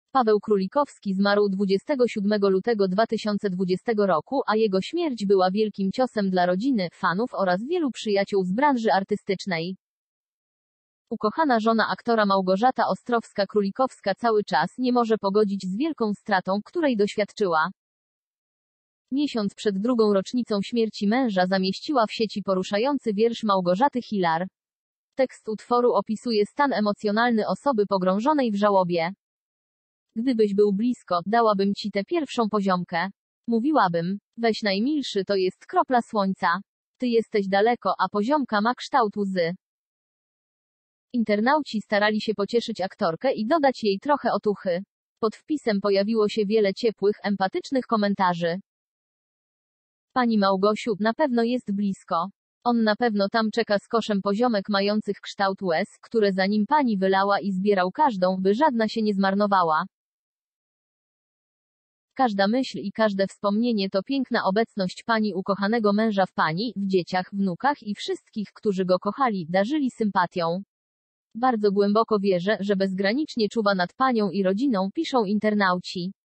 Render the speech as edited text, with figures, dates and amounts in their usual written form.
Paweł Królikowski zmarł 27 lutego 2020 roku, a jego śmierć była wielkim ciosem dla rodziny, fanów oraz wielu przyjaciół z branży artystycznej. Ukochana żona aktora Małgorzata Ostrowska-Królikowska cały czas nie może pogodzić z wielką stratą, której doświadczyła. Miesiąc przed drugą rocznicą śmierci męża zamieściła w sieci poruszający wiersz Małgorzaty Hillar. Tekst utworu opisuje stan emocjonalny osoby pogrążonej w żałobie. Gdybyś był blisko, dałabym ci tę pierwszą poziomkę. Mówiłabym, weź najmilszy, to jest kropla słońca. Ty jesteś daleko, a poziomka ma kształt łzy. Internauci starali się pocieszyć aktorkę i dodać jej trochę otuchy. Pod wpisem pojawiło się wiele ciepłych, empatycznych komentarzy. Pani Małgosiu, na pewno jest blisko. On na pewno tam czeka z koszem poziomek mających kształt łez, które za nim pani wylała i zbierał każdą, by żadna się nie zmarnowała. Każda myśl i każde wspomnienie to piękna obecność pani ukochanego męża w pani, w dzieciach, wnukach i wszystkich, którzy go kochali, darzyli sympatią. Bardzo głęboko wierzę, że bezgranicznie czuwa nad panią i rodziną, piszą internauci.